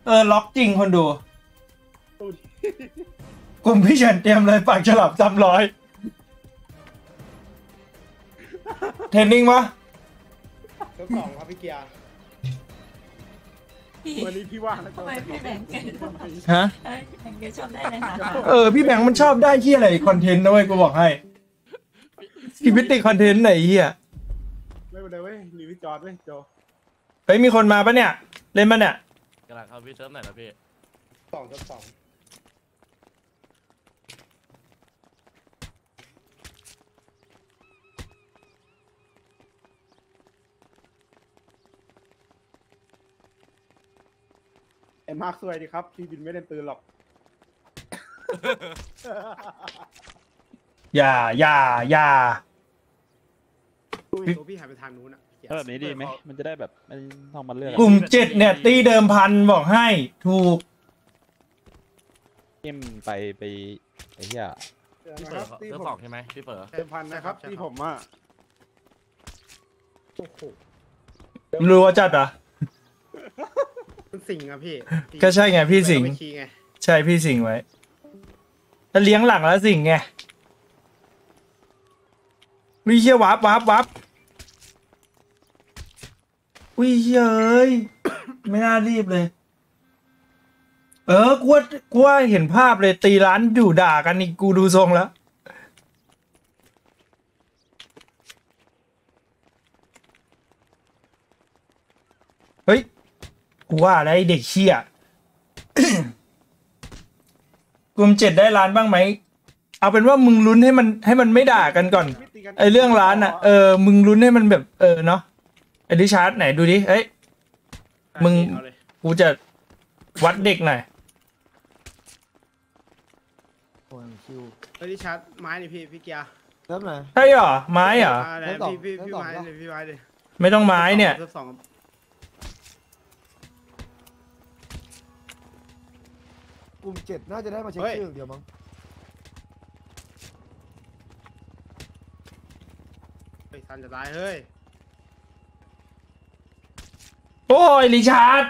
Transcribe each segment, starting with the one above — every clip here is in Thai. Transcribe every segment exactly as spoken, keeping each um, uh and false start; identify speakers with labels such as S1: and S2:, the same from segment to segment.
S1: เออล็อกจริงคนดูกลุ่มพี่เฉินเตรียมเลยปากฉลามซ้ำร้อยเทรนนิ่งปะ
S2: ทดสอบครับพี่เกียร์วันนี้พี่ว่างแล้วทำไมพี่แบงค์
S1: ฮะ
S3: พี่แบงค์ชอบได้เลยค่ะ
S1: เออพี่แบงค์มันชอบได้ที่อะไรคอนเทนต์นะเว้ยกูบอกให้ชีวิตติดคอนเทนต์ไหนเฮีย
S2: ไม่เป็นไรเว้ยรีวิวจอดเว้ยโจ
S1: เฮ้ยมีคนมาปะเนี่ยเล่นปะเนี่ย
S4: กำลังเข้าพี่เซิร์ฟไหนนะพี่
S2: สองทดสองไอ้มาร์คสวยดีครับพี่บินไม่เล่นปืนหรอก
S1: อย่าอย่าอย่า
S2: ตัวพี่หายไปทางนู้นอ่ะ
S5: แบบนี้ดีไหมมันจะได้แบบไม่ต้องมาเลือก
S1: กลุ่มเจ็ดเนี่ยตีเดิมพันบอกให้ถูก
S5: เอ็มไปไปไอ้เหี้ย
S4: พี่เปิดเซิร์ฟสองใช่ไหมพี่เปิด
S2: เดิมพันนะครับที่ผมอ่ะโอ้โห
S1: รู้ว่าจัดอ่ะ
S2: มันสิงอ่ะพี่
S1: ก็ใช่ไงพี่สิงใช่พี่สิงไว้ถ้าเลี้ยงหลังแล้วสิงไงวิเชียวับวับวับวิเชียเอ้ยไม่น่ารีบเลยเออกูว่ากูว่าเห็นภาพเลยตีร้านอยู่ด่ากันนี่กูดูทรงแล้วเฮ้ยกูว่าอะไรเด็กเชี่ยกลุ่มเจ็ดได้ร้านบ้างไหมเอาเป็นว่ามึงลุ้นให้มันให้มันไม่ด่ากันก่อนไอเรื่องร้านอ่ะเออมึงลุ้นให้มันแบบเออเนาะไอดิชาร์ดไหนดูดิเอ้ยมึงกูจะวัดเด็กหน่อย
S2: ไอดิชาร์ดไม้ดิพี่พี่เกียร์
S6: เริ่มเลย
S1: ใช่เหรอไม้เหรอ
S2: พี่พี่พี่ไม้เลยพี่ไม้เลย
S1: ไม่ต้องไม้เนี่ย
S6: กลุ่มเจ็ดน่าจะได้มาเช็คชื่อเดียวมั้ง
S2: เฮ้ยทันจะตายเฮ้ย
S1: โอ้ยริชาร์ด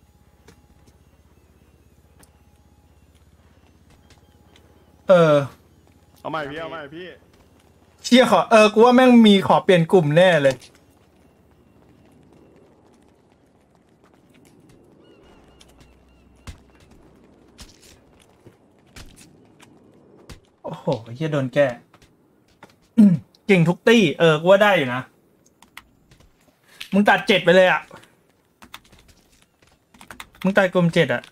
S1: เออ
S2: เอาใหม่พี่เอาใหม่พี่
S1: เชี่ยขอเออกูว่าแม่งมีขอเปลี่ยนกลุ่มแน่เลยโอ้โหเฮียโดนแก้เก่งทุกตี้เออกูว่าได้อยู่นะมึงตัดเจ็ดไปเลยอ่ะมึงตัดกลมเจ็ดอ่ะ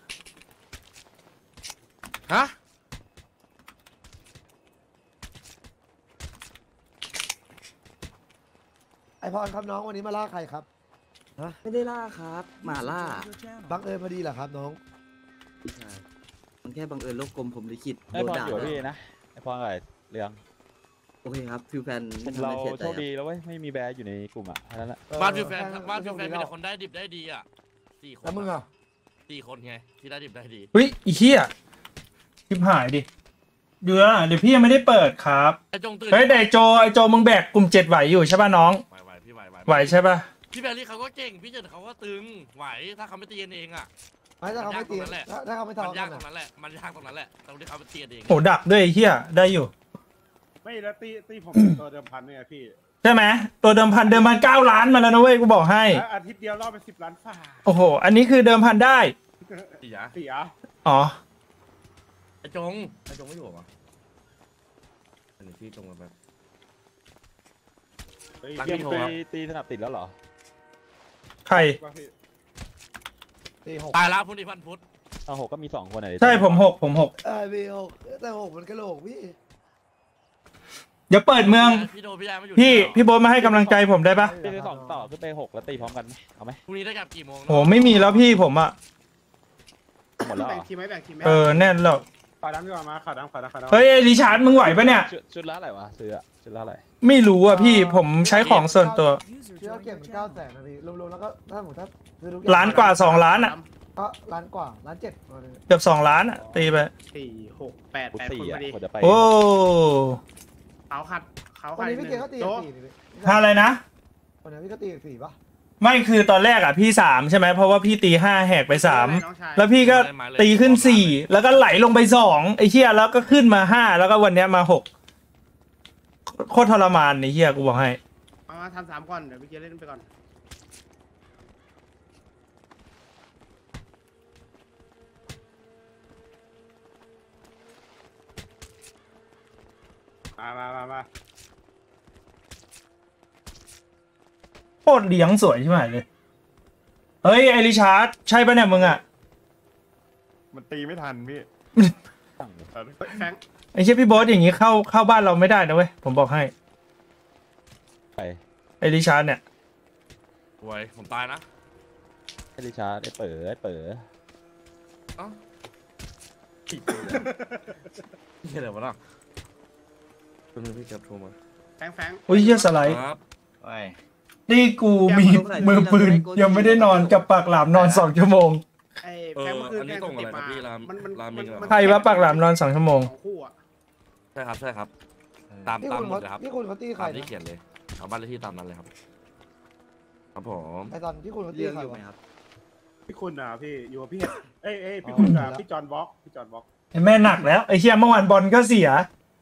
S4: ฮะ
S6: ไอพรครับน้องวันนี้มาล่าใครครับ
S7: ฮะไม่ได้ล่าครับหมาล่า
S6: บังเอิญพอดีเหรอครับน้อง
S7: มันแค่บังเอิญโลกกลมผมลิขิต
S5: ไอพรอยู่พี่นะไอพรอะไรเรื่อง
S7: โอเคครับฟิวแฟน
S5: เราโชคดีแล้วเว้ยไม่มีแบร์อยู่ในกลุ่มอ่ะนั่นแหละ
S4: บ้านฟิวแฟนบ้านฟิวแฟนมีแต่คนได้ดิบได้ดีอ่ะสี่คน
S6: แล้วมึงอ่ะ
S4: สี่คนไงที่ได้ดิบได้ดี
S1: เฮ้ยอีเหี้ยชิบหายดิเดี๋ยวเดี๋ยวพี่ยังไม่ได้เปิดครับ
S4: ไอจงตื่น
S1: เฮ้ยไดโจไอโจมึงแบกกลุ่มเจ็ดไหวอยู่ใช่ป่ะน้อง
S4: ไหวไหวพี่ไหว
S1: ไหวใช่ป่ะ
S4: พี่แบรี่เขาก็เก่งพี่เจนเขาก็ตึงไหวถ้าเขาไม่ตีกันเองอ่ะ
S6: ไม่ถ้าเขาไม่ตีถ้าเขาไม่ทำ
S4: มันยากตรงนั้นแหละมันยากตรงนั้นแหละตรงที่เขาไปตีกันเอง
S1: โอ้ดักด้วยไอ้เหี้ยได้อยู่
S2: ไม่แล้วตีตีผมตัวเดิมพันเนี่ยพี่
S1: ใช่ไหมตัวเดิมพันเดิมพันเก้าล้านมาแล้วนะเว้ยกูบอกให้
S2: อาทิตย์เดียวรอบไปสิบล้านฝ่า
S1: โอ้โหอันนี้คือเดิมพันได้
S4: เสีย
S2: เสีย
S1: อ๋อ
S4: ไอจงไอจงไม่อยู่หรออันนี้พี่จงมาแบบ
S5: ตีตีสนับติดแล้วเหรอ
S1: ใคร
S4: ตายแล้วพุทธิพันพุทธ
S5: เอาหกก็มีสองคนไหน
S1: ใช่ผมหกผมหก
S6: เออมีหกแต่หกมันกระโหลกพี่
S1: เดี๋ยวเปิดเมืองพี่พี่โบ๊ทมาให้กำลังใจผมได้ปะ
S5: ตีสองต่อขึ้นไปหกแล้วตีพร้อมกันเอาไหม
S4: พรุ่งนี้ได้กลับกี่โมง
S1: โอ้ไม่มีแล้วพี่ผมอะ
S5: หมดแล้ว
S2: แบ่งทีมไหมแบ่งทีมไหม
S1: เออแน่นแล้ว
S2: ขาวดำดีกว่ามาขาวดำขาวดำขาวดำ
S1: เฮ้ยริชาร์ดมึงไหวปะเนี่ย
S5: ชุดละอะไรวะซื้อชุดละอะไร
S1: ไม่รู้อ่ะพี่ผมใช้ของส่วนตัว
S6: เชื่อเก็บเก้าแสนนะพี่รวมๆแล้วก็ถ้าหมดถ้า
S1: ล้านกว่าสองล้านอ่ะ
S6: ก็ล้านกว่าล้านเจ็ด
S1: เกือบสองล้านอ่ะตีไป
S2: สี่หกแปดแปดคนพอดี
S1: โอ้
S2: เขาขัดเขาขัด
S6: วันนี้พี่เกียร์ก็ตีสี่
S1: ถ้าอะไรนะ
S6: วันนี้พี่ก็ตีสี่ป่ะ
S1: ไม่คือตอนแรกอ่ะพี่สามใช่ไหมเพราะว่าพี่ตีห้าแหกไปสาม
S2: น้องชาย
S1: แล้วพี่ก็ตีขึ้นสี่แล้วก็ไหลลงไปสองไอ้เหี้ยแล้วก็ขึ้นมาห้าแล้วก็วันเนี้ยมาหกโคตรทรมานไอ้เหี้ยกูบอกให้
S2: มามาทำสามก่อนเดี๋ยวพี่เกียร์เล่นไปก่อนมามามามา
S1: โคตรเลี้ยงสวยใช่ไหมเลยเฮ้ยไอริชาร์ดใช่ปะเนี่ยมึงอ่ะ
S3: มันตีไม่ทันพี่
S2: เฮ้ยแฟง
S1: ไอเชี่ยพี่โบอสอย่างงี้เข้าเข้าบ้านเราไม่ได้นะเว้ยผมบอกให้
S5: ไป
S1: ไอริชาร์ดเนี่ย
S4: สวยผมตายนะ
S5: ไอ้ริชาร์ดไอ้เป๋อไอ้เป๋อ
S4: เอ้าผิดนี่อะไรวะน่ะคุณพี่แคปโทรมา
S2: แฟงแฟง
S1: อุ้ยเหี้ยสไลด์
S4: ครับ
S1: นี่กูมีมือปืนยังไม่ได้นอนกับปากหลามนอนสองชั่วโมง
S2: ไอ้
S4: เอ
S2: แฟ
S4: อง
S2: เมื่อคืน
S4: อันนี้
S2: แก
S4: ส่งอะไรนะพี่ราม
S2: มันมัน
S4: รามมี
S2: มัน
S4: เหรอ
S1: ใครว่าปากหลามนอนสองชั่วโมง
S2: สองคู่อะ
S4: ใช่ครับใช่ครับ ตาม
S6: ที่
S4: ตาม
S6: คุณ
S4: หม
S6: เขา
S4: ดเลยครับ
S6: ที่คุณเขาตีใคร
S4: ตามที่
S6: นะ
S4: เขียนเลยเอาบ้านเลขที่ตามนั้นเลยครับ ครับผม
S6: ไอตอนที่คุณเขาตี
S7: เรื่อง
S6: ใคร
S7: อยู่ไหม
S6: วะ
S7: ครับ
S2: พี่คุณอ่ะพี่อยู่กับพี่เอ้ยเอ้ยพี่
S6: อ๋อ
S2: คุณอ่ะ
S6: แล้ว
S2: พี่จอห์นวอล์กพี่จอห์นวอล์ก
S1: ไอ้แม่หนักแล้วไอ้เชี่ยเมื่อวานบอลก็เสีย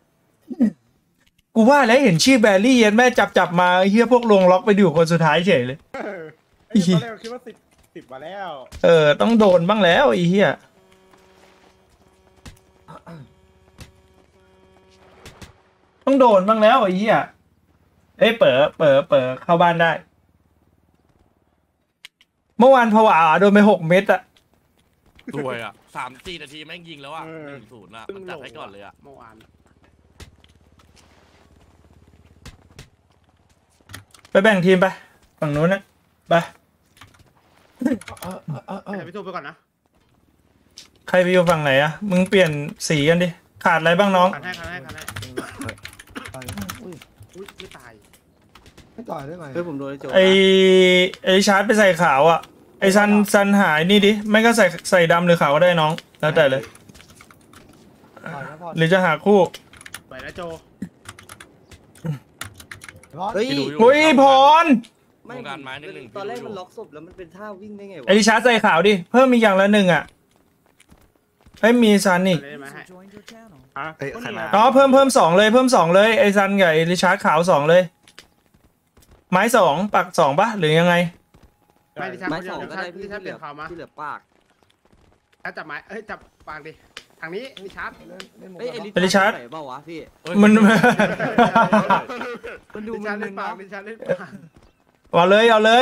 S1: กูว่าแล้วเห็นชื่อแบรี่เย็นแม่จับจับมาไอ้เฮียพวกลงล็อกไปอยู่คนสุดท้ายเฉยเลย
S2: ไอ้ยตอนแรกคิดว่าสิบสิบมาแล้ว
S1: เออต้องโดนบ้างแล้วไอ้เฮียต้องโดนบ้างแล้วไอ้เฮียเอ้ยเป๋อเป๋อเป๋อเข้าบ้านได้ เมื่อวานผวาโดนไปหกเม็ดอะ
S4: สวยอ่ะสามสี่นาทีแม่งยิงแล้วอ่ะหนึ่งศูนย์อ่ะมันจัดให้ก่อนเลยอ่ะ
S2: เมื่อวาน
S1: ไปแบ่งทีมไปฝั่งนู้นนะไป
S6: เออเออเออเออ
S2: เดี๋ยวพี่ทูไปก่อนนะ
S1: ใครไปอยู่ฝั่งไหนอะมึงเปลี่ยนสีกันดิขาดอะไรบ้างน้อง
S2: ขันให้ขันให้ขันให้
S6: ตายอุ้ย
S2: อุ้ยไม่ตาย
S6: ไม่ตายได้ไง
S7: เฮ้ยผมโดนไอ้โจ
S1: ไอไอชาร์จไปใส่ขาวอะไอซันซันหายนี่ดิไม่ก็ใส่ใส่ดำหรือขาวก็ได้น้องแล้วแต่เลย
S6: ตายนะพอ
S1: หรือจะหาคู่
S2: ไปแล้วโจ
S6: พอ
S7: เฮ้ย
S4: พี่ดูอยู่
S1: อุ้ยพร
S7: ไม่
S4: วงการไม้นิดนึง
S7: ตอนแรก
S4: พี่ดูอยู่
S7: มันล็อกศพแล้วมันเป็นท่าวิ่งได้ไงวะ
S1: ไอชาร์จใส่ขาวดิเพิ่มมีกอย่างละหนึ่งอะไอยมีซันอีก
S2: ได้ไหมให้
S3: อ่ะเฮ้ยใครมา
S1: อ๋อเพิ่มเพิ่มสองเลยเพิ่มสองเลยไอซันกับไอริชาร์ดขาวสองเลย ไม้สองปักสองปะหรือยังไง
S2: ไม่ดิฉัน
S7: ไม้
S2: ไม่
S7: สอง
S2: ดิ
S7: ก็
S2: ฉัน
S7: ได้พี่
S2: ดิฉัน
S7: ที่
S2: เป
S7: เห
S2: ลี่
S7: ลื
S2: ย
S7: อน
S2: ข่าวมา
S7: ที่เหลือปาก
S2: ถ้าจับไม้เอ้ยจับปากดิทางนี้ดิชาร์ด
S6: เล่นเล่นหมด
S7: เอ้ย
S6: แล้ว
S7: ไอ้
S6: ปะ
S7: ลิ
S1: ลิชาร์ด
S7: ใส่เปล่าวะพี่
S4: เอ้ย
S1: มัน
S7: มันดู
S2: ดิ
S7: มั
S2: ชาร์
S7: น
S2: ดเล่นปาก
S7: เนาะ
S2: ดิชาร์ดเล่นปาก
S1: เอาเลยเอาเลย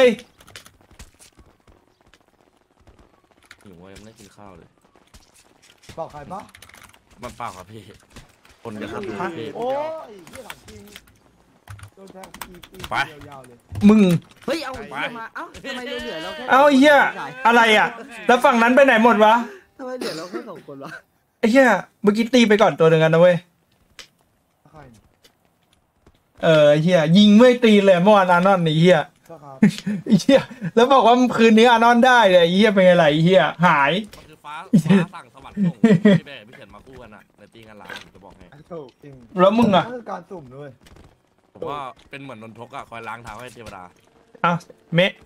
S4: หิวว่ายังไม่ได้กินข้าวเลย
S6: บอกใครปะ
S4: มันเปล่าครับพี่คนกันครับพี่
S6: โอ้ยเหี้ยหลังจริงโดนแทงอีอี
S4: ไป
S6: ยาวๆเลย
S1: มึง
S7: เฮ้ยเอาเหี้ยมาเอ้าทำไมเหลือเราแค่
S1: เอ้าไอ้เหี้ยอะไรอะแล้วฝั่งนั้นไปไหนหมดวะ
S7: ทำไมเหลือเราแค่สองคนวะ
S1: ไอ้เหี้ยเมื่อกี้ตีไปก่อนตัวหนึ่งกันนะเว้ย
S6: ใครเนี่ย
S1: เออไอ้เหี้ยยิงไม่ตีเลยเมื่อวานอานอนไอ้เหี้ย
S6: ก็ครับ
S1: ไอ้เหี้ยแล้วบอกว่าคืนนี้อานอนได้เลยไอ้เหี้ยเป็นไงล่ะไอ้เหี้ยหาย
S4: มันคือฟ้าฟ้าสั่งสวรรค์ส่งพี่แบ่พี่เขียนมาคู่กันอ่ะในตีกันหลังผมจะบอกให้
S2: ถูก
S6: จริง
S1: แล้วมึงอะ
S6: นั่นคือการสุ่มด้วย
S4: ผมว่าเป็นเหมือนนนทกอ่ะคอยล้างเท้าให้เทวดา
S1: เอาเมะ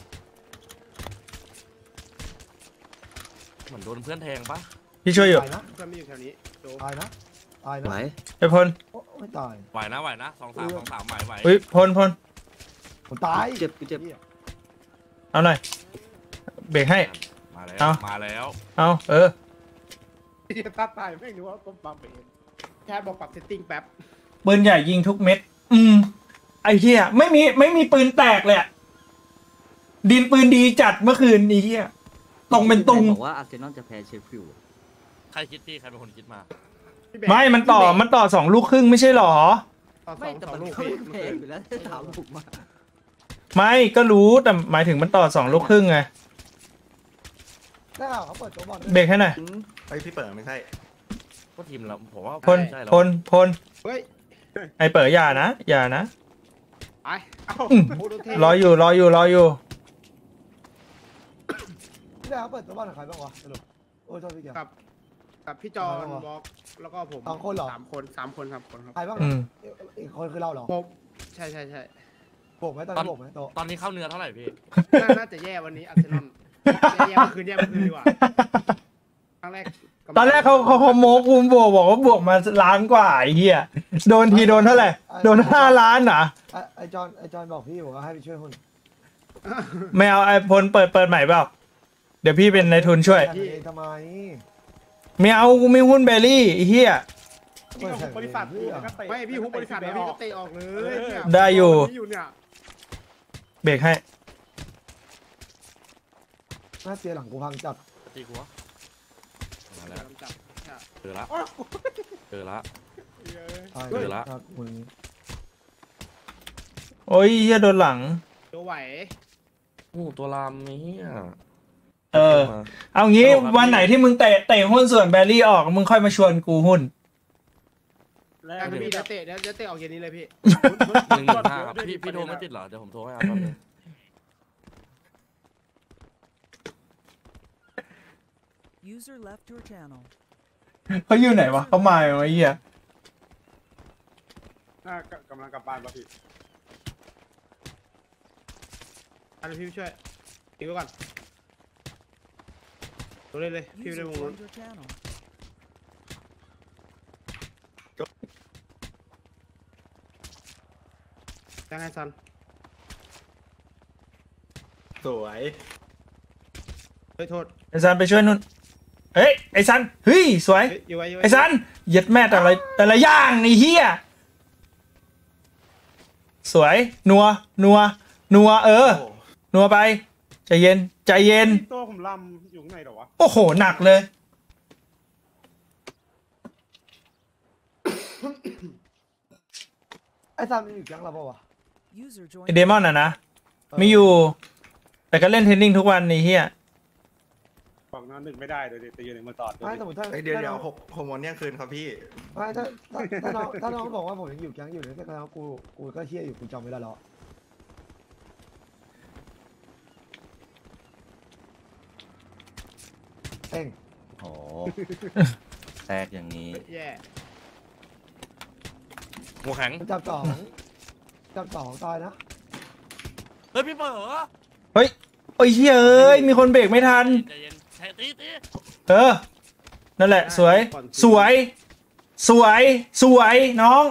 S4: เหมือนโดนเพื่อนแทงปะ
S1: พี่ช่วยอยู่
S6: ตายนะ
S2: เพื่อนไม่อยู่แถวนี้โจ
S6: ตายนะตาย
S7: ไหว
S6: นะ
S1: ไอ้พล
S6: โอ้ไม่ตาย
S4: ไหวนะไหวนะสองสามสองสามไหวไหว
S1: เฮ้ยพลพล
S6: ผมตาย
S7: เจ็บกูเจ็บ
S6: หี้ย
S1: เอาหน่อยเบรกให้
S4: มาแล้ว
S1: เอา
S4: มาแล้ว
S1: เอาเออ
S2: ที่ตัดตายไม่รู้ว่าก้มปั๊มไปเองแค่บอกปรับเซตติ้งแป๊บ
S1: ปืนใหญ่ยิงทุกเม็ด อืมไอ้เหี้ยไม่มีไม่มีปืนแตกเลยอะดินปืนดีจัดเมื่อคืนนี้เหี้ยตรงเป็นตุง
S7: บอกว่าอาร์เซนอลจะแพ้เชฟฟิลด์
S4: ใครคิดพี่ใครเป็นคนคิดมา
S2: พี่แบงค์
S1: ไม่มันต่อมันต่อสองลูกครึ่งไม่ใช่หรอ
S2: ต่อส
S7: ไม่
S2: อง
S7: แต่
S2: สอง
S7: มัน
S2: ลูก
S7: ก็
S2: พี่
S7: ไม่แพ้อยู่แล้วถามผมมา
S1: ไม่ก็รู้แต่หมายถึงมันต่อสองลูกครึ่งไง
S6: ได้ข่าวเขาเปิดตัวบอลด้วย
S1: เบรกให้หน่อย
S7: อืม
S3: ไอพี่เปิดไม่ใช่
S4: ก็ทีมเราผมว่า
S1: พล
S4: ใช่แล้ว
S1: พลพล
S2: เฮ้ย
S1: ไอ้เป๋ออย่านะอย่านะ
S2: ไปเอ้า
S1: อืม
S2: โอ้ดูเท่
S1: รออยู่รออยู่รออยู่
S6: ที่ได้เขาเปิดตัวบอลกับใครบ้างวะสรุปโอ้ยโทษพี่เกียร์
S2: กับกับพี่จอห์นวอล์กแล้วก็ผม
S6: สองคนเหรอ
S2: สามคนสามคนสามคนครับ
S6: ใครบ้าง
S1: อืม
S6: อีกคนคือเราเหรอ
S2: ผมใช่ใช่ใช่
S6: โโบกไหมตอนนี้โบกไหมโต
S4: ตอนนี้เข้าเนื้อเท่าไหร่พี่
S2: น่าน่าจะแย่วันนี้อาร์เซนอลแย่เมื่อคืนแย่เมื่อคืนดีกว่าครั้งแรก
S1: ตอนแรกเขาเขาเขาโมกูบวกบอกว่าบวกมาล้านกว่าไอ้เหี้ยโดนทีโดนเท่าไหร่โดนห้าล้านเหรอ
S6: ไอ้ไอ้จอนไอ้จอนบอกพี่บอกว่าให้ไปช่วยหุ้น
S1: ไม่เอาไอพลเปิดเปิดใหม่เปล่าเดี๋ยวพี่เป็นนายทุนช่วย
S6: แข่งเองทำไม
S1: ไม่เอากูไม่หุ้นเบลลี่ไอ้เหี้ย
S2: พี่ก็หุบบริษัทพี่ไม่พี่หุบบริษัทแล้วพี่ก็เตะออกเลยเนี่ย
S1: ได้อยู่
S2: อยู่เนี่ย
S1: เบรกให้
S6: น่าเสียหลังกูพังจัด
S4: ตีหัวมาแล้ว
S2: จับ
S4: เจอละเจอละ
S6: ตาย
S4: เจอละ
S6: ครับมึง
S1: โอ้ยเหี้ยโดนหลัง
S2: ตัวไหว
S4: โอ้ตัวลามนี่อ่ะ
S1: เออ เอางี้วันไหนที่มึงเตะเตะหุ้นส่วนแบลลี่ออกมึงค่อยมาชวนกูหุ้น
S2: ได้พี่เดี๋ยวเตะเดี๋ยวเดี๋ยวเตะออกเย็นนี้เลยพี่
S4: หนึ่งหนึ่งห้าครับพี่พี่โทรไม่ติดเหรอเดี๋ยวผมโทรให้ครับแป๊บนึง
S8: User left your channel.
S1: เขาอยู่ไหนวะเขามาไหมไอ้เหี้ย
S2: น่ากำลังกลับบ้านป่ะพี่อันนี้พี่ช่วยทิ้งไว้ก่อนตัวเลยเลยพี่
S8: User
S2: ได้วงนู้น
S8: joined your channel.
S2: ยังไงซัน
S3: สวย
S2: เฮ้ยโทษ
S1: ไอซันไปช่วยนุ่นเฮ้ยไอซันเฮ้ยสวย
S2: เฮ้ยอยู่ไว้อยู่ไว้
S1: ไอซันเหย็ดแม่แต่ละแต่ละอย่างไอ้เหี้ยสวยนัวนัวนัวเออ
S3: โอ้
S1: นัวไปใจเย็นใจเย็น
S2: ตัวผมลำอยู่ข้างในเหรอวะ
S1: โอ้โหหนักเลย
S6: ไอ้ซามมันอยู่แก๊งเราเปล่าวะ
S8: User
S1: ไอ
S8: joined.
S1: เดมอนอ่ะนะไม่อยู่ แต่ก็เล่นเทนนิงทุกวันไอ้เหี้ย
S2: ฝั่งนั้นหนึ่งไม่ได้เลยแต่ยืนหนึ่งมาตอด
S6: ไม่สมมติถ้า
S3: เอ้ยเดี๋ยว
S6: ถ้า
S3: เดี๋ยว
S6: น้อง
S3: หกหกโมงเที่ยงคืนครับพี่
S6: ไม่ถ้าถ้าถ้าน้องถ้าน้องบอกว่าผมยังอยู่แก๊งอยู่เนี่ยแสดงว่ากูกูก็เฮี้ยอยู่กูจำไม่ได้แล้วเต้ง
S7: โอ้แตกอย่างนี้
S2: แย่
S4: หัวแข็ง
S6: มันจับสองจับสองตายนะ
S4: เฮ้ยพี่เป๋อ
S1: เฮ้ยโอ้ยเฮ้ยเอ้ยมีคนเบรกไม่ทัน
S4: ใจเย็นใช้ตีตี
S1: เออนั่นแหละสวย สวย สวย สวยน้อง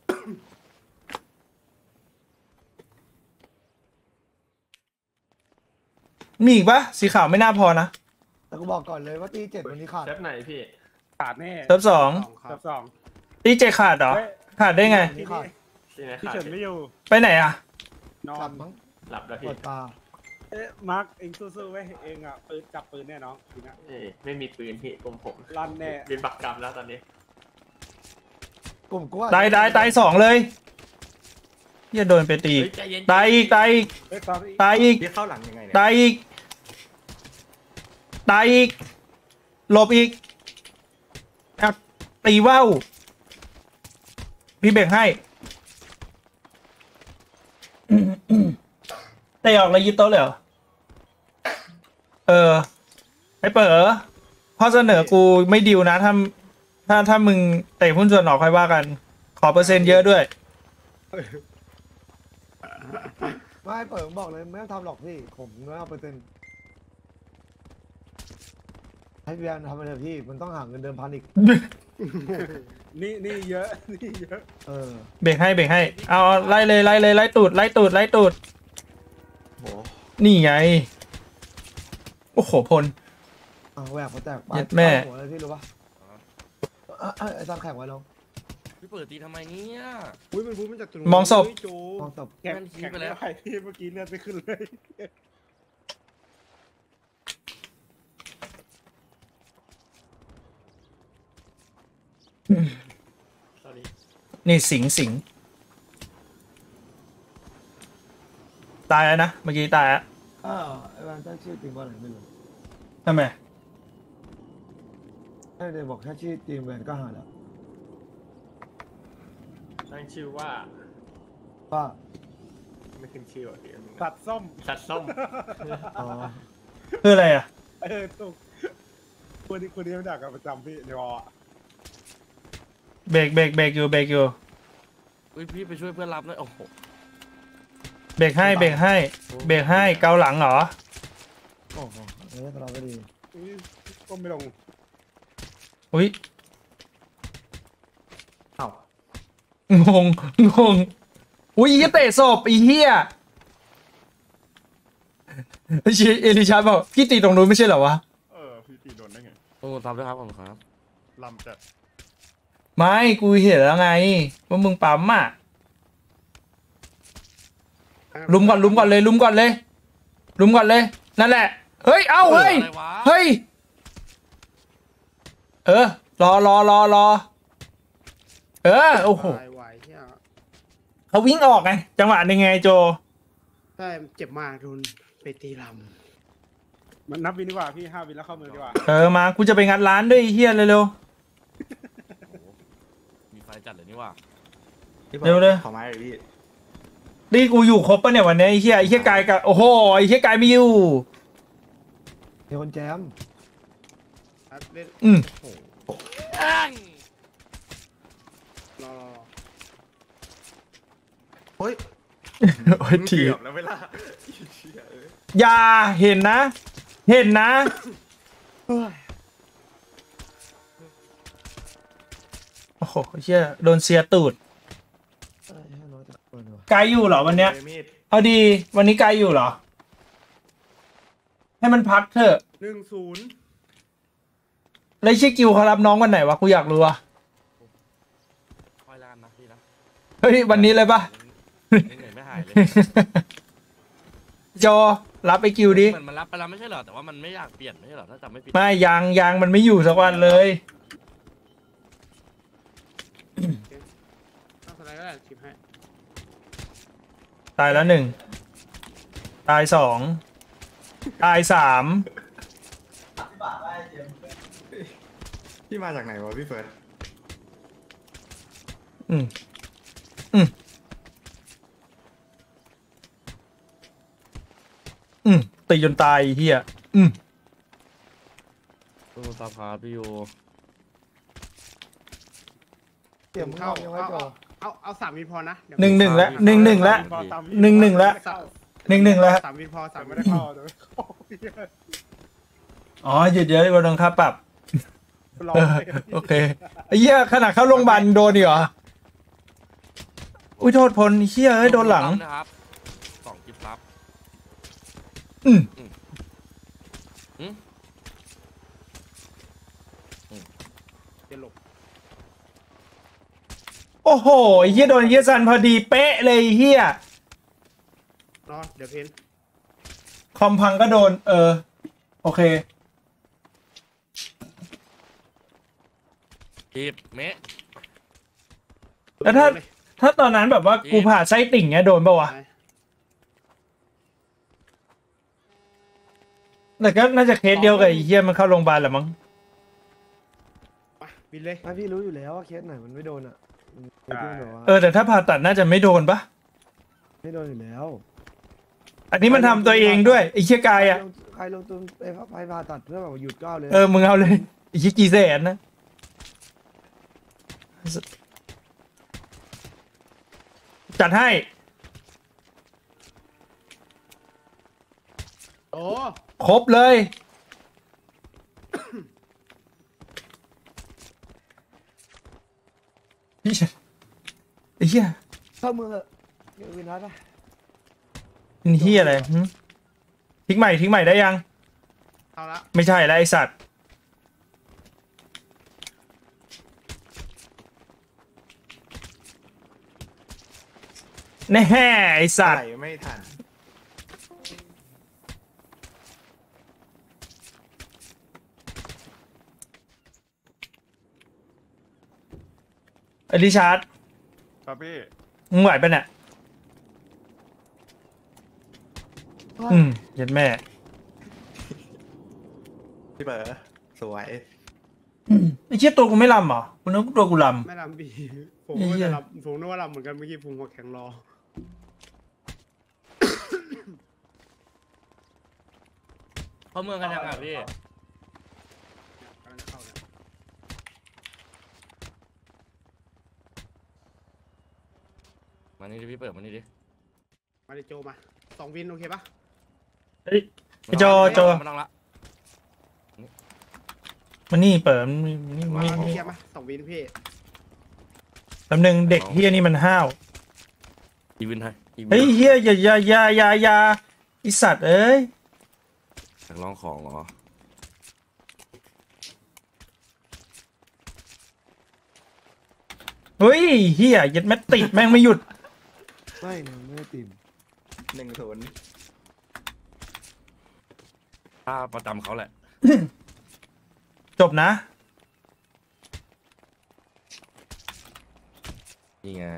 S1: มีอีกปะสีขาวไม่น่าพอนะ
S6: แต่กูบอกก่อนเลยว่าตีเจ็ดวันนี้ขาด
S3: เซฟไหนพี่
S2: ขาดแน่
S1: เซิร์ฟสอง
S2: เซิร์ฟสอง
S1: ตีเจขาดเหรอ ขาดได้ไง
S6: วันนี้ขาด
S2: พี่เฉินไม่อยู่
S1: ไปไหนอ่ะ
S2: นอ
S6: หลั
S2: น
S6: บมั้ง
S3: หลับแล้ว
S6: ป
S3: พี่
S6: วดตา
S2: เอ๊ะมาร์คเองสู้ๆไว้เองอ่ะปืนจับปืนแน่น้องทีนี้
S3: เอ้ยไม่มีปืนพี่ผมผม
S2: ลั่นแน่
S3: เป็นบักกรรมแล้วตอนนี้
S6: กลุ่มกูว่า
S1: ตายตายตายสองเลยเหี้ยโดนไปตีอีก
S3: เฮ้ยใจเย็น
S1: ตายอีก ตายอีก
S2: เฮ้ยตอนนี้
S1: ตายอีก
S3: พี่เข้าหลังยังไงเนี่ย
S1: ตายอีก ตายอีก หลบอีกเอาตีว่าวพี่เบรกให้เตะออกแล้วยึดโต๊ะเลยเหรอ เออ ไอ้เป๋อข้อเสนอกูไม่ดิวนะ ถ้าถ้าถ้ามึงเตะหุ้นส่วนออกค่อยว่ากัน ขอเปอร์เซ็นต์เยอะด้วย
S6: ไม่เปิดผมบอกเลยไม่ต้องทำหรอกพี่ผมไม่เอาเปอร์เซ็นต์ให้พี่แอนทำไปเลยพี่มันต้องหาเงินเดิมพันอีก
S2: นี่นี่เยอะนี่เยอะ
S6: เออ
S1: เบรกให้เบรกให้ เอาเอาไล่เลยไล่เลยไล่ตูดไล่ตูดไล่ตูด
S3: โห
S1: นี่ไง โอ้โหพล
S6: อ่ะแหวกมาแตกป
S1: เย็ดแม่
S6: หัวเลยพี่รู้ปะอ่ะอ่ะไอ้ตามแข่งไว้น้อง
S4: พี่เป๋อตีทำไมเนี่ย
S2: อุ้ยมันพูดมันจากตรง
S1: มองศพ
S2: โจ
S6: มองศพ
S2: แข่งแข่งไปแล้วที่เมื่อกี้เลือดไม่ขึ้นเลย
S1: นี่สิงสิงตายแล้วนะเมื่อกี้ตายแล้ว
S6: อ้าวไอ้วันตั้งชื่อจริงว่าอะไรไม่รู้
S1: ทำไม
S6: ไอ้เดี๋ยวบอกแค่ชื่อจริงแวนก็หาแล้ว
S3: ตั้งชื่อว่า
S6: ว่า
S3: ไม่ขึ้นชื่ออ่ะพี่
S2: ตัดส้ม
S3: สัตว์ส้ม
S6: อ๋อ
S1: คืออะไรอ่ะ
S2: เออถูกคนนี้คนนี้ไม่ด่ากันประจำพี่ในวอล
S1: เบรกเบรกเบรกอยู่เบรกอยู่
S4: อุ้ยพี่ไปช่วยเพื่อนรับหน่อยโอ้โห
S1: เบรกให้เบรกให้เบรกให้เกาหลังเหรอ
S6: โอ้โหเออตลอดก็ดี
S2: อุ๊ยก้มไม่ลง
S1: อุ้ย
S3: เอ้าง
S1: งงงอุ้ยอีเตะศพอีเหี้ยไอ้เชี่ยเอลิชาร์ดบอกพี่ตีตรงนู้นไม่ใช่เหรอวะ
S3: เออพี่ตีโดนได้ไง
S4: โอ้ตามด้วยครับผมครับ
S3: ลำจะ
S1: ไม่กูเห็นแล้วไงว่ามึงปั๊มอ่ะลุมก่อนลุมก่อนเลยลุมก่อนเลยลุมก่อนเลยนั่นแหละเฮ้ยเอ้าเฮ้ย
S4: อะไรวะ
S1: เฮ้ยเออรอรอรอรอเออโอ้โห
S2: วายวายเฮีย
S1: เขาวิ่งออกไงจังหวะนึงไงโจ
S2: ใช่เจ็บมากโดนไปตีล
S9: มันนับวินดีกว่าพี่ห้าวินแล้วเข้ามือดีกว่า
S1: เออมากูจะไปงัดร้านด้วยไอ้เฮียเร็ว
S4: มีไฟจัดเลยนี่ว่า
S1: ๆเร็วเลย
S3: ขอไม้เลยพี่
S1: นี่กูอยู่ครบปะเนี่ยวันนี้ไอ้เฮียไอ้เฮียกายกับโอ้โหไอ้เฮียกายไม่อยู่
S6: มีคนแจม
S2: ำครับเล่น
S1: อืม
S2: รอ
S3: เฮ้ย
S1: โอ้ยที
S3: เกือบแล้วเวลาเชี่ยเอ้ย
S1: อย่าเห็นนะ เห็นนะโอ้โหเฮียโดนเสียตูด
S6: เออให้น้องจะเปิดดีกว่า
S1: กายอยู่เหรอวันเนี้ย
S3: เจมีด
S1: เอาดีวันนี้กายอยู่เหรอ ให้มันพักเถอะ
S2: หนึ่งศูนย์
S1: แล้วชื่อกิวเขารับน้องวันไหนวะกูอยากรู้อะ
S4: ค่อยล้านนะพี่นะ
S1: เฮ้ยวันนี้เลยปะ
S4: เหนื่อยไม่หายเลย
S1: โจรับไอ้กิวดิ
S4: เหมือนมันรับไปแล้วไม่ใช่เหรอแต่ว่ามันไม่อยากเปลี่ยนไม่ใช่เหรอถ้าจำไม่ผิด
S1: ไม่ยางยางมันไม่อยู่สักวันเลย
S2: ต้องสไลด์ก็ได้ชิปให้
S1: ตายแล้วหนึ่งตายสองตายสาม
S3: พี่มาจากไหนวะพี่เฟิร์ส
S1: อืมอืมอืมตีจนตายไอ้เฮียอืม
S4: ตู้ตามครับพี่ยู
S6: เตรียมมึงเอายังไงจอ
S2: เอาเอาสามวินพอนะเดี๋ยว
S1: หนึ่งหนึ่งแล้วหนึ่งหนึ่งแล้ว
S9: พอตาม
S1: หนึ่งหนึ่งแล้ว หนึ่งหนึ่งแล้ว
S2: สามวินพอสาม
S9: ไม่
S2: วิน
S9: ได้เข้าแต่ไม่เข้า
S1: อ๋อหยุดเยอะโดนค่าปรับ
S9: รอ
S1: เออโอเคไอ้เหี้ยขนาดเข้าโรงพยาบาลโดนอีกเหรออุ้ยโทษพลเหี้ยเอ้ยโดนหลัง
S4: นะครับสองกิฟต์รับ
S1: อืม
S4: อืม
S2: จะหลบ
S1: โอ้โหไอ้เหี้ยโดนไอ้เหี้ยซันพอดีเป๊ะเลยไอ้เหี้ย
S2: รอเดี๋ยวเพน
S1: คอมพังก็โดน เออ โอเค
S4: จีบเมะ
S1: แล้วถ้า ถ้าตอนนั้นแบบว่ากูผ่าไส้ติ่งเนี้ยโดนปะวะ แต่ก็น่าจะเคสเดียวกับไอ้เหี้ยมันเข้าโรงพยาบาลแหละมั้ง
S2: มาบินเลย
S6: ไม่พี่รู้อยู่แล้วว่าเคสไหนมันไม่โดนอ่ะมันไม่โดนแบบว่า
S1: เออแต่ถ้าผ่าตัดน่าจะไม่โดนปะ
S6: ไม่โดนอยู่แล้ว
S1: อันนี้มันทำตัวเองด้วยไอ้เหี้ยกายอ่ะ
S6: ใครลงทุนไปไปผ่าตัดเพื่อแบบหยุดก้าวเลย
S1: เออมึงเอาเลยไอ้เหี้ยกี่แสนนะจัดให้
S2: โอ้
S1: ครบเลย ไอ้เหี้ย
S6: เข้ามือเถอะเดี๋ยววินทัศน์ปะ
S1: เป็นเหี้ยอะไรหึทิ้งใหม่ทิ้งใหม่ได้ยัง
S2: เอาละ
S1: ไม่ใช่แล้วไอสัตว์แน่ไอสัตว์
S3: ใส่ไม่ทัน
S1: ไอริชาร์ด
S9: ครับพี่
S1: มึงไหวปะเนี่ยอืมเย็นแม่
S3: พี่เบิร์ดสวย
S1: ไอเชี่ยตัวกูไม่ลำเหรอกูนึกว่าตัวกูล
S2: ไม่ลำบีผม
S1: ไอ้
S2: ก็
S1: เหี้ย
S2: จะลำผมนึกว่าลำเหมือนกันเมื่อกี้ผมหัวแข็งรอ
S4: เข้าเมืองกันยังไงพี่
S2: กำลังจะเข้าเนี่ย
S4: มานี่ดิพี่เปิดมานี่ดิ
S2: มาดิโจมาสองวินโอเคปะ
S1: เฮ้ยไอ้โจโจ
S4: ไม่ต้องละ
S1: มันนี่เปิดมันนี่
S2: มา
S1: นี่
S2: พี่
S1: นี่
S2: เทียบมาสองวินพี่
S1: แป๊บนึงเด็กเฮียนี่มันห้าว
S4: อีวินให้อีวิน
S1: เฮ้ยเฮียอย่าอย่าอย่าอย่าอย่าไอสัตว์เอ้ย
S4: อยากลองของเหรอ
S1: เฮ้ยเฮียยัดแม่ติดแม่งไม่หยุด
S6: ไม่นะไม่ได้ติ่ม
S3: หนึ่งศูนย์
S4: ถ้าประจำเขาแหละ
S1: จบนะ
S4: นี่ไง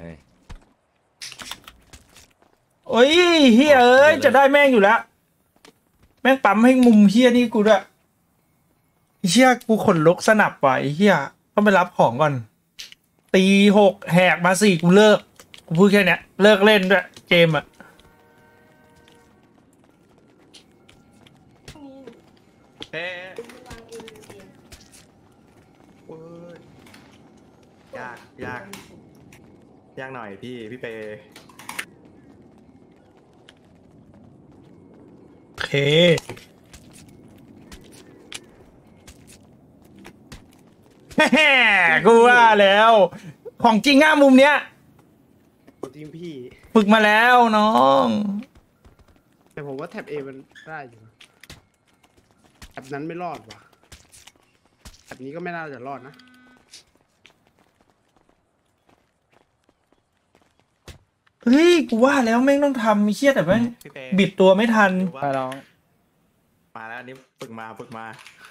S1: โอ้ยเฮียเอ้ยจะได้แม่งอยู่แล้วแม่งปั๊มให้มุมเฮียนี่กูด้วยไอ้เฮียกูขนลุกสนับว่ะไอ้เฮียต้องไปรับของก่อนตีหกแหกมาสี่กูเลิกกูพูดแค่เนี้ยเลิกเล่นด้วยเกมอ่ะ
S3: เฮ้โอ้ยยากยากยากหน่อยพี่พี่เป
S1: โอเคแฮ่กูว่าแล้ว ของจริงง่ามุมเนี้ย
S2: ทีมพี่
S1: ฝึกมาแล้วน้อง
S2: แต่ผมว่าแท็บเอมันได้อยู่นะแท็บนั้นไม่รอดว่ะแท็บนี้ก็ไม่น่าจะรอดนะ
S1: เฮ้ยกูว่าแล้วแม่งต้องทำมีเชี่ยแต่แม่ง
S3: พี่เป
S1: บิดตัวไม่ทัน
S3: ดูว่า
S5: ไปน้อง
S3: มาแล้วอันนี้ฝึกมาฝึกมา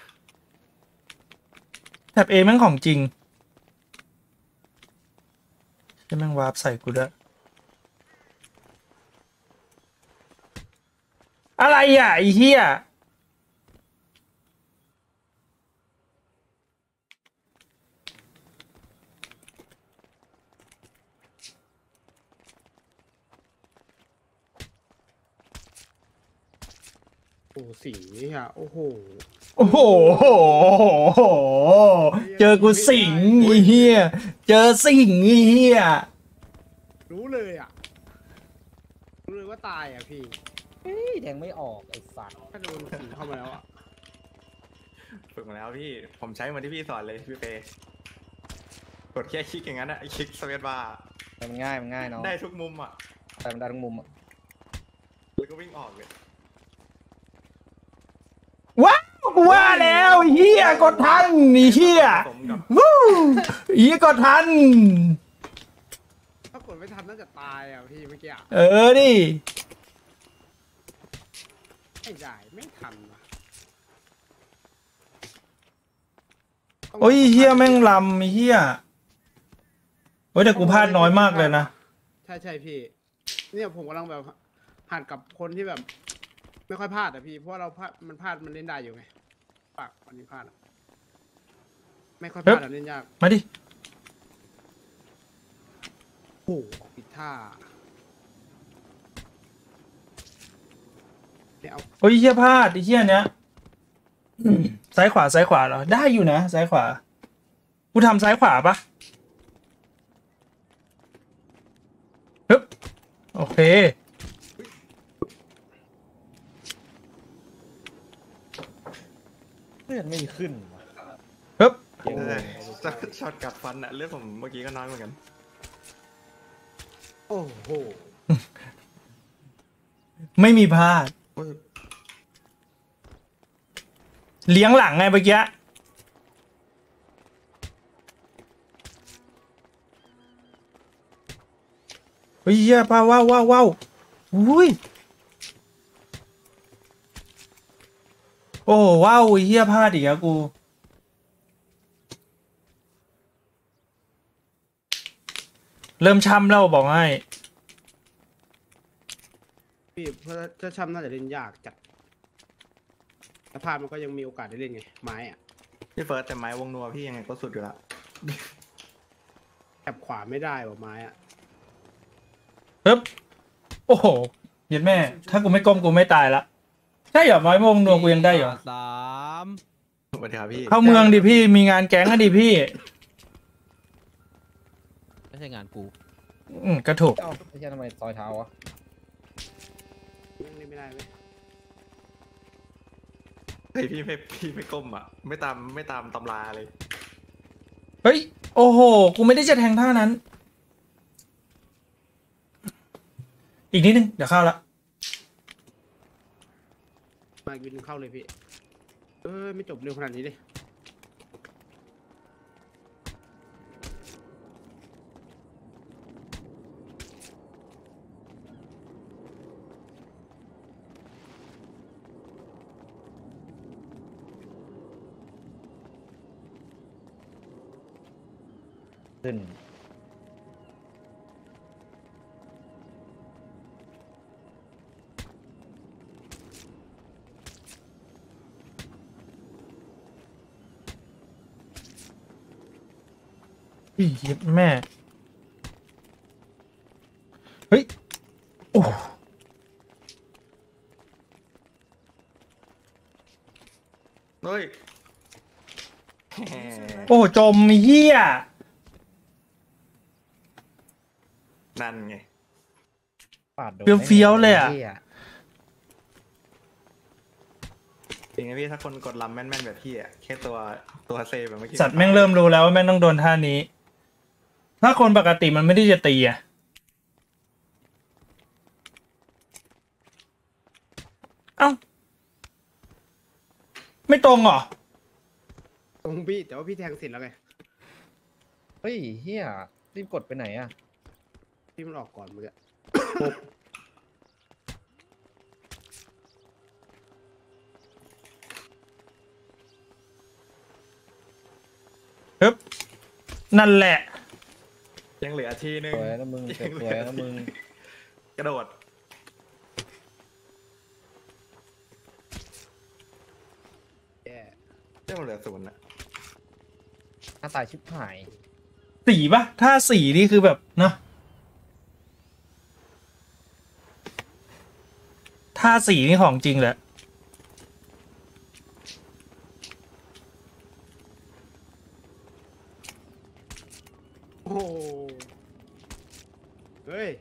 S1: แท็บเอแม่งของจริงจะแม่งวาร์ปใส่กูด้วยอะไรอ่ะไอ้เหี้ย
S2: โอ้สิงนี่ฮะโอ้โห
S1: โอ้โหเจอกูสิงไอ้เหี้ยเจอสิงไอ้เหี้ย
S2: รู้เลยอ่ะรู้เลยว่าตายอ่ะพี่
S7: เฮ้ยแทงไม่ออกไอ้สัตว์
S2: ถ้าโดนสิงเข้ามาแล้วอ่ะ
S3: ฝึกมาแล้วพี่ผมใช้เหมือนที่พี่สอนเลยพี่เปกดแค่คลิกอย่างนั้นอะคลิกสเปซบาร์
S7: แต่มันง่ายมันง่ายเนาะ
S3: ได้ทุกมุมอะ
S7: แต่มันได้ทั้งมุมอะ
S3: แล้วก็วิ่งออกเลย
S1: ว้าวกูว่าแล้วไอ้เหี้ยกดทันไอ้เหี้ย
S3: ผมกับ
S1: วู้ไอ้เหี้ยกดทัน
S2: ถ้ากดไม่ทันน่าจะตายอ่ะพี่เมื่อกี้อ่ะ
S1: เออดิ
S2: ไม่ได้ไม่ทันว่ะ
S1: โอ้ยเหี้ยแม่งลำไอ้เหี้ยโอ้ยแต่กูพลาดน้อยมากเลยนะ
S2: ใช่ใช่พี่ เนี่ยผมกำลังแบบหัดกับคนที่แบบ ไม่ค่อยพลาดอะพี่เพราะว่าเราพลาดมันพลาดมันเล่นได้อยู่ไงปากวันนี้พลาดอะไม่ค่อยพลาดอะเล่นยาก
S1: มาดิ
S2: โอ้โหปิดท่าเนี่ยเอา
S1: โอ้ยเหี้ยพลาดไอ้เหี้ยเนี้ยอืมซ้ายขวาซ้ายขวาเหรอได้อยู่นะซ้ายขวากูทำซ้ายขวาปะฮึบโอเค
S5: เลือดไม่ขึ้นว่ะ
S1: ฮึบ
S3: เออช็อตกัดฟันอะเลือดผมเมื่อกี้ก็น้อยเหมือนกัน
S2: โอ้โห
S1: ไม่มีพลาด
S3: โอ้ย
S1: เลี้ยงหลังไงเมื่อกี้เฮ้ยเหี้ยป้าว้าวว้าวว้าวอุ้ยโอ้ว้าวเฮียพลาดอีกแล้วกูเริ่มช้ำแล้วบอกให้
S2: พี่เพราะถ้าช้ำน่าจะเล่นยากจัดแต่พลาดมันก็ยังมีโอกาสได้เล่นไงไม้อะ
S3: พี่เฟิร์สแต่ไม้วงนัวพี่ยังไงก็สุดอยู่ละ
S2: แอบขวาไม่ได้ว่ะไม้อะ
S1: ปึ๊บโอ้โหเย็นแม่ ถ้ากูไม่ก้มกูไม่ตายละใช่เหรอไม้มงนัวกูยังได้เหรอ
S7: สาม
S3: สวัสดีครับพี่
S1: เข้าเมืองดิพี่มีงานแก๊งอะดิพี่
S7: ไม่ใช่งานกู
S1: อืมก็ถูก
S7: เอ้าไม่ใช่ทำไมซอยเท้าวะ
S2: ได้เลย
S3: เฮ้ยพี่ไม่พี่ไม่ก้มอ่ะ ไม่ตามไม่ตามตำราเลย
S1: เฮ้ยโอ้โหกูไม่ได้จะแทงท่านั้น อีกนิดนึงเดี๋ยวเข้าละ
S2: มาวินเข้าเลยพี่เออไม่จบเร็วขนาดนี้เลย
S5: ขึ้น
S1: อีเหี้ยแม่เฮ้ยโอ้
S3: เฮ้ย
S1: โอ้จมเหี้ย
S3: นั่นไง
S5: ปาดโดน
S1: เฟี้ยวๆเลยอะ
S5: หี้
S3: จริงนะพี่ถ้าคนกดลำแม่นๆแบบพี่อ่ะแค่ตัวตัวเซแบบเมื่อกี้
S1: สัตว์แม่งเริ่มรู้แล้วว่าแม่งต้องโดนท่านี้ ถ้าคนปกติมันไม่ได้จะตีอะเอ้าไม่ตรงเหรอ
S2: ตรงพี่แต่ว่าพี่แทงเสร็จแล้วไง
S5: เฮ้ยเฮียรีบกดไปไหนอะ
S2: พี่มันออกก่อนเมื่อกี้
S1: ปึ๊บนั่นแหละ
S3: ยังเหลือทีนึง
S5: สวยนะมึงสวยนะมึง
S3: กระโดด
S2: แย่
S3: เจ้าเหลือศูนย์อ่ะ
S5: หน้าตายชิบหาย
S1: สีปะถ้าสีนี่คือแบบเนาะถ้าสีนี่ของจริงแหละ
S2: โอ้โหเฮ้ย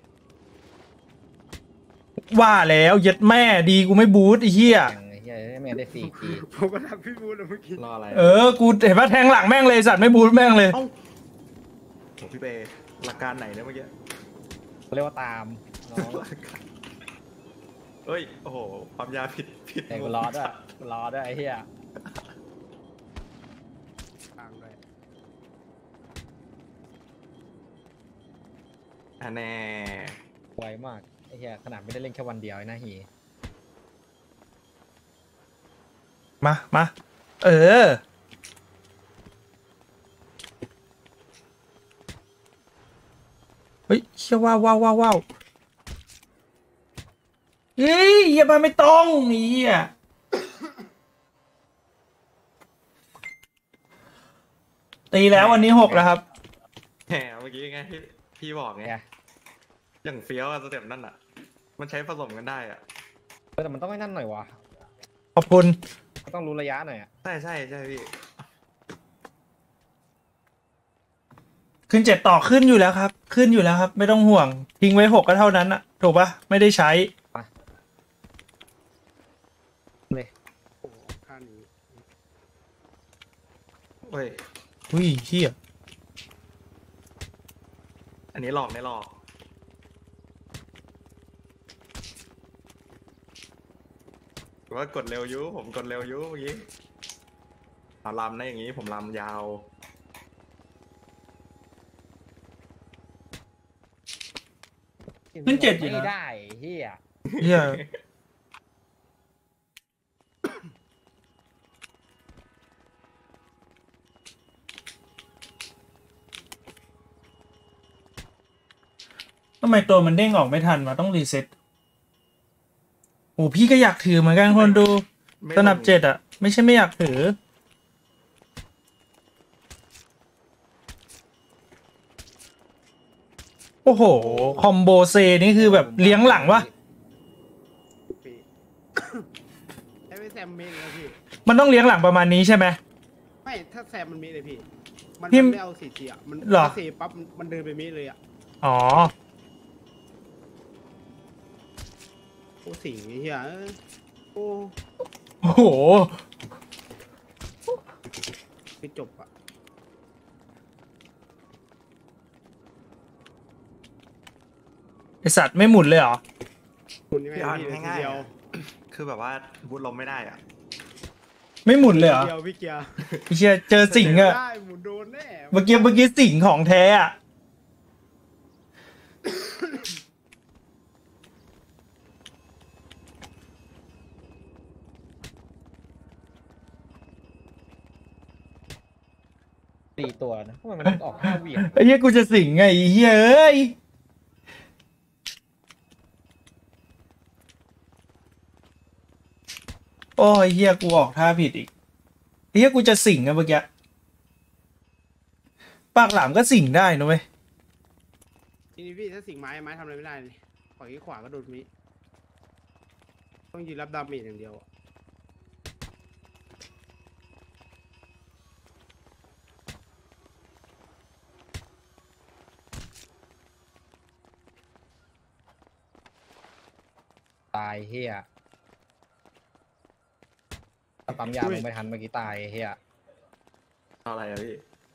S1: ว่าแล้วเย็ดแม่ดีกูไม่บูทไอ้เหี้ย
S5: แม่งไอ้เฮียแม่งได้สี่กี
S2: ผมก็ทำพี่บูนแล้วเมื่อกี้
S3: รออะไร
S1: เออกูเห็นว่าแทงหลังแม่งเลยสัตว์ไม่บูทแม่งเลย
S2: เอ้า
S3: โหพี่เปหลักการไหนเนี่ยเมื่อกี้
S5: เขาเรียกว่าตามน้อง
S3: เฮ้ยโอ้โหความยาวผิดผิด
S5: แต่กูรอด้วยกูรอด้วยไอ้เฮีย
S2: ทางเลย
S3: อ่ะแน่
S5: ไวมากไอ้เฮียขนาดไม่ได้เล่นแค่วันเดียวไอ้หน้าหี
S1: มามาเออเฮ้ยเชี่ยว้าวว้าวว้าวว้าวเฮ้ยอย่ามาไม่ต้องนี่อ่ะตีแล้ววันนี้หกแล้วครับ
S3: แหมเมื่อกี้ไงพี่พี่บอกไง
S5: ไง
S3: อย่างเฟี้ยวอะสเต็ปนั่นอ่ะ มันใช้ผสมกันได้อ่ะ
S5: เออแต่มันต้องให้นั่นหน่อยวะ
S1: ขอบคุณ
S5: ก็ต้องรู้ระยะหน่อยอะ
S3: ใช่ใช่ใช่พี่
S1: ขึ้นเจ็ดต่อขึ้นอยู่แล้วครับ ขึ้นอยู่แล้วครับ ไม่ต้องห่วง ทิ้งไว้หกก็เท่านั้นอะถูกปะไม่ได้ใช้
S5: เลย
S2: โอ้โหท่านี้
S3: เฮ้ย
S1: อุ้ยเฮีย
S3: อันนี้หลอกไม่หลอกผมว่ากดเร็วอยุผมกดเร็วอยุเมื่อกี้เอาลำนะอย่างนี้ผมลำยาว
S1: ขึ้นเจ็ดอยู่นะ
S5: ไม่ได้เฮีย
S1: เฮียทำไมตัวมันเด้งออกไม่ทันวะต้องรีเซ็ตโอ้พี่ก็อยากถือเหมือนกันคนดู
S3: ไม่
S1: สนับเจ็ดอะไม่ใช่ไม่อยากถือ โอ้โห คอมโบเซนี่คือแบบเลี้ยงหลังวะ
S2: พี่ ไอ้ไม่แซมเมกเลยพี่
S1: มันต้องเลี้ยงหลังประมาณนี้ใช่ไหม
S2: ไม่ถ้าแซมมันเมกเลยพี่ มัน
S1: พี่
S2: มันไม่เอาสีเสียมัน
S1: เหรอ
S2: ถ้าเสียปั๊บมันมันเดินไปเมกเลยอ่ะ
S1: อ๋อ
S2: โอ้สิงไอ้เหี้ยเอ้ยโอ้
S1: โอ้โห
S2: ไม่จบอ่ะ
S1: ไอสัตว์ไม่หมุนเลยเหรอ
S2: คุณนี่ไม่
S3: พี่ออน
S2: พี่เลยที
S3: ง่าย
S2: เดียว
S3: ๆอะคือแบบว่าบูทลมไม่ได้อ่ะ
S1: ไม่หมุนเลยเหรอ
S2: ทีเดียวพี่เกียร์
S1: ไอ้เชี่ยเจอสิงอะ
S2: ได้หมุนโดนแน่
S1: เมื่อกี้เมื่อกี้สิงของแท้อะ
S5: สี่ตัวนะทำไมมันออกห้าเหวี่ยง
S1: ไอ้เหี้ยกูจะสิงไงไอ้เหี้ยเอ้ยโอ้ยเหี้ยกูออกท่าผิดอีกไอ้เหี้ยกูจะสิงอะเมื่อกี้ปากหลามก็สิงได้นะเว้ย
S2: ทีนี้พี่ถ้าสิงไม้ไม้ทำอะไรไม่ได้เลยขวาที่ขวาก็โดนมิต้องยืนรับดาเมจอย่างเดียวอะ
S5: ตายเฮียถ้าปั๊มยาลงไปทันเมื่อกี้ตายเฮีย
S3: เอาอะไรอะพี่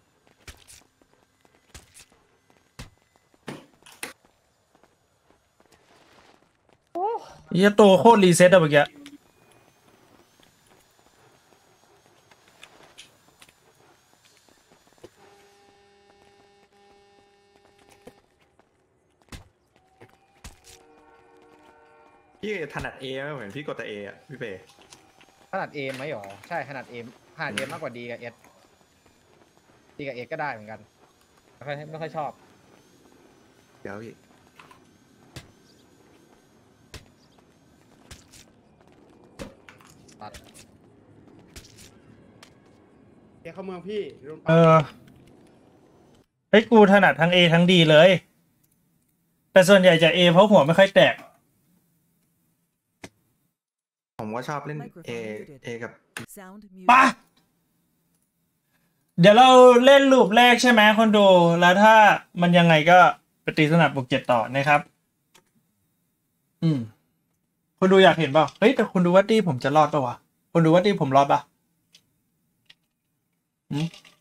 S1: ไอ้เหี้ยตัวโคตรรีเซ็ตอะเมื่อกี้
S3: พี่ถนัดเอไหมเหมือนพี่กดแต่เออะพี่เป
S5: ขนาดเอมไหมหรอใช่ขนาดเอมขนาดเอมมากกว่าดีกับเอสดีกับเอสก็ได้เหมือนกันไม่ค่อยไม่ค่อยชอบ
S3: เดี๋ยวพี่
S5: ตัด
S2: เกียร์เข้าเมืองพี่โดน
S1: เออเฮ้ยกูถนัดทั้ง A ทั้ง D เลย แต่ส่วนใหญ่จะ A เพราะหัวไม่ค่อยแตก
S3: ผมก็ชอบเล่นเอเอกับ
S8: Sound
S1: ปะ
S8: muted.
S1: เดี๋ยวเราเล่นรูปแรกใช่ไหมคนดู แล้วถ้ามันยังไงก็ไปตีสนับบวกเจ็ดต่อนะครับ อืม คนดูอยากเห็นเปล่าเฮ้ยแต่คนดูว่าตี้ผมจะรอดปะวะ คนดูว่าตี้ผมรอดปะอืม